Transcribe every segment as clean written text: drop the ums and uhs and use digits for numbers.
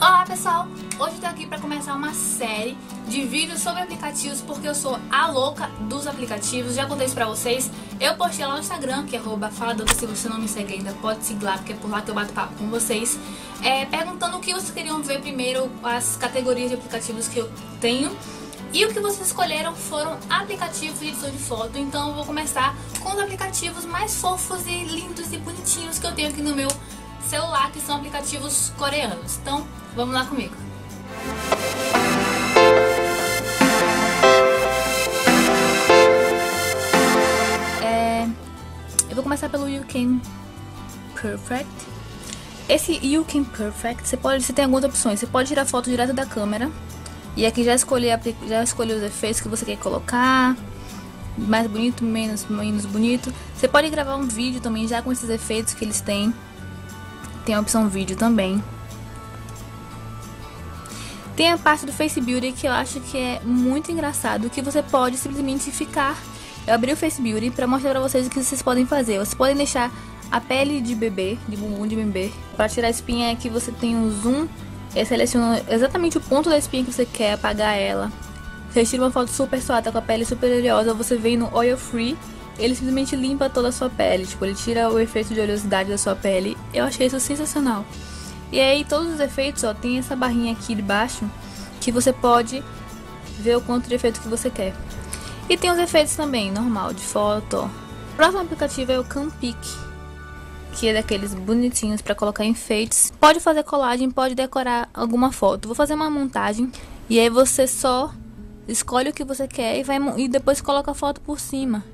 Olá pessoal, hoje eu tô aqui pra começar uma série de vídeos sobre aplicativos porque eu sou a louca dos aplicativos. Já contei isso pra vocês, eu postei lá no Instagram, que é @faladota. Se você não me segue ainda, pode seguir lá, porque é por lá que eu bato papo com vocês, perguntando o que vocês queriam ver primeiro, as categorias de aplicativos que eu tenho. E o que vocês escolheram foram aplicativos de edição de foto. Então eu vou começar com os aplicativos mais fofos e lindos e bonitinhos que eu tenho aqui no meu celular, que são aplicativos coreanos. Então vamos lá comigo. Eu vou começar pelo YouCam Perfect. Esse YouCam Perfect, você tem algumas opções. Você pode tirar foto direto da câmera. E aqui já escolhi os efeitos que você quer colocar. Mais bonito, menos bonito. Você pode gravar um vídeo também já com esses efeitos que eles têm. Tem a opção vídeo também. Tem a parte do Face Beauty, que eu acho que é muito engraçado, que você pode simplesmente ficar... Eu abri o Face Beauty pra mostrar pra vocês o que vocês podem fazer. Vocês podem deixar a pele de bebê, de bumbum de bebê. Pra tirar a espinha aqui você tem um zoom. Ele seleciona exatamente o ponto da espinha que você quer, apagar ela. Você tira uma foto super suada, com a pele super oleosa, você vem no Oil Free. Ele simplesmente limpa toda a sua pele, tipo, ele tira o efeito de oleosidade da sua pele. Eu achei isso sensacional. E aí todos os efeitos, ó, tem essa barrinha aqui de baixo, que você pode ver o quanto de efeito que você quer. E tem os efeitos também, normal, de foto, ó. O próximo aplicativo é o Campic, que é daqueles bonitinhos pra colocar enfeites. Pode fazer colagem, pode decorar alguma foto. Vou fazer uma montagem, e aí você só escolhe o que você quer e depois coloca a foto por cima.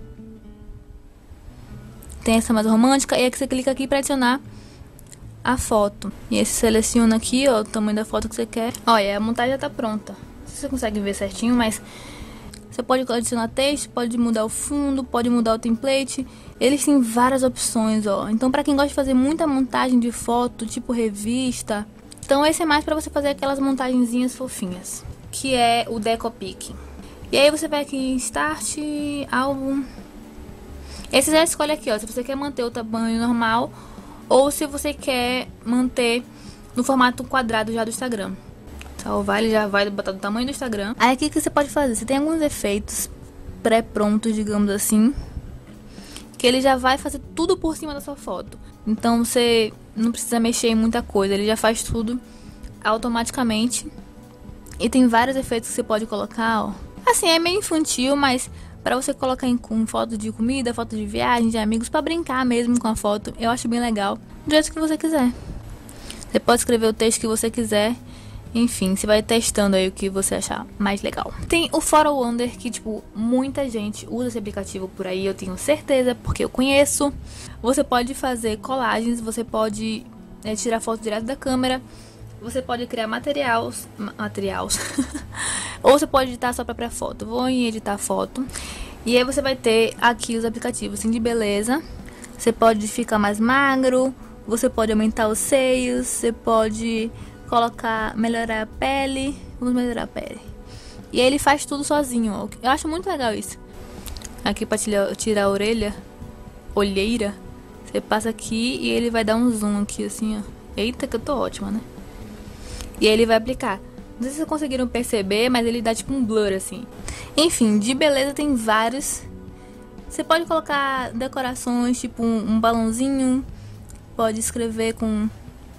Tem essa mais romântica, e aí você clica aqui pra adicionar a foto. E aí você seleciona aqui, ó, o tamanho da foto que você quer. Olha, a montagem já tá pronta. Não sei se você consegue ver certinho, mas você pode adicionar texto, pode mudar o fundo, pode mudar o template. Eles têm várias opções, ó. Então pra quem gosta de fazer muita montagem de foto, tipo revista, então esse é mais pra você fazer aquelas montagenzinhas fofinhas, que é o Decopic. E aí você vai aqui em Start, Álbum. Esse já escolhe aqui, ó, se você quer manter o tamanho normal ou se você quer manter no formato quadrado já do Instagram. Salvar, ele já vai botar do tamanho do Instagram. Aí aqui que você pode fazer, você tem alguns efeitos pré-prontos, digamos assim, que ele já vai fazer tudo por cima da sua foto. Então você não precisa mexer em muita coisa, ele já faz tudo automaticamente. E tem vários efeitos que você pode colocar, ó. Assim, é meio infantil, mas pra você colocar com foto de comida, foto de viagem, de amigos, pra brincar mesmo com a foto, eu acho bem legal, do jeito que você quiser. Você pode escrever o texto que você quiser, enfim, você vai testando aí o que você achar mais legal. Tem o Photo Wonder, que tipo, muita gente usa esse aplicativo por aí, eu tenho certeza, porque eu conheço. Você pode fazer colagens, você pode tirar foto direto da câmera, você pode criar materiais ou você pode editar a sua própria foto. Vou em editar foto. E aí você vai ter aqui os aplicativos assim, de beleza. Você pode ficar mais magro, você pode aumentar os seios, você pode melhorar a pele. Vamos melhorar a pele. E aí ele faz tudo sozinho, ó. Eu acho muito legal isso. Aqui pra tirar a olheira, você passa aqui e ele vai dar um zoom aqui assim, ó. Eita, que eu tô ótima, né? E aí ele vai aplicar. Não sei se vocês conseguiram perceber, mas ele dá tipo um blur assim. Enfim, de beleza tem vários. Você pode colocar decorações, tipo um balãozinho. Pode escrever com um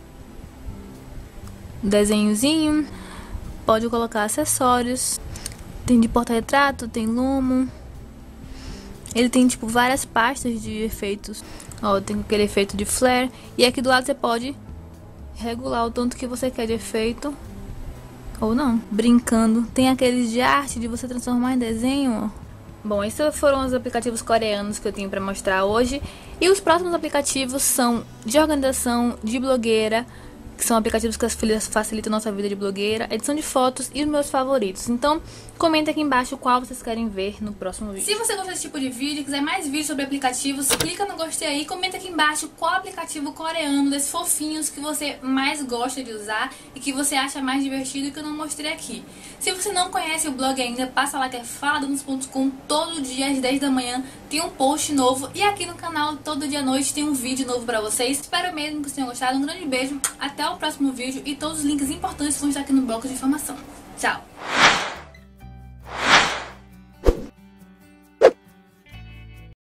desenhozinho. Pode colocar acessórios. Tem de porta-retrato, tem lomo. Ele tem tipo várias pastas de efeitos. Ó, tem aquele efeito de flare. E aqui do lado você pode regular o tanto que você quer de efeito ou não, brincando. Tem aqueles de arte, de você transformar em desenho, ó. Bom, esses foram os aplicativos coreanos que eu tenho pra mostrar hoje. E os próximos aplicativos são de organização, de blogueira, que são aplicativos que facilitam a nossa vida de blogueira, edição de fotos e os meus favoritos. Então, comenta aqui embaixo qual vocês querem ver no próximo vídeo. Se você gostou desse tipo de vídeo e quiser mais vídeos sobre aplicativos, clica no gostei aí, comenta aqui embaixo qual aplicativo coreano desses fofinhos que você mais gosta de usar e que você acha mais divertido que eu não mostrei aqui. Se você não conhece o blog ainda, passa lá que é faladonos.com. Todo dia às 10 da manhã tem um post novo e aqui no canal todo dia à noite tem um vídeo novo pra vocês. Espero mesmo que vocês tenham gostado. Um grande beijo, até o o próximo vídeo e todos os links importantes vão estar aqui no bloco de informação. Tchau!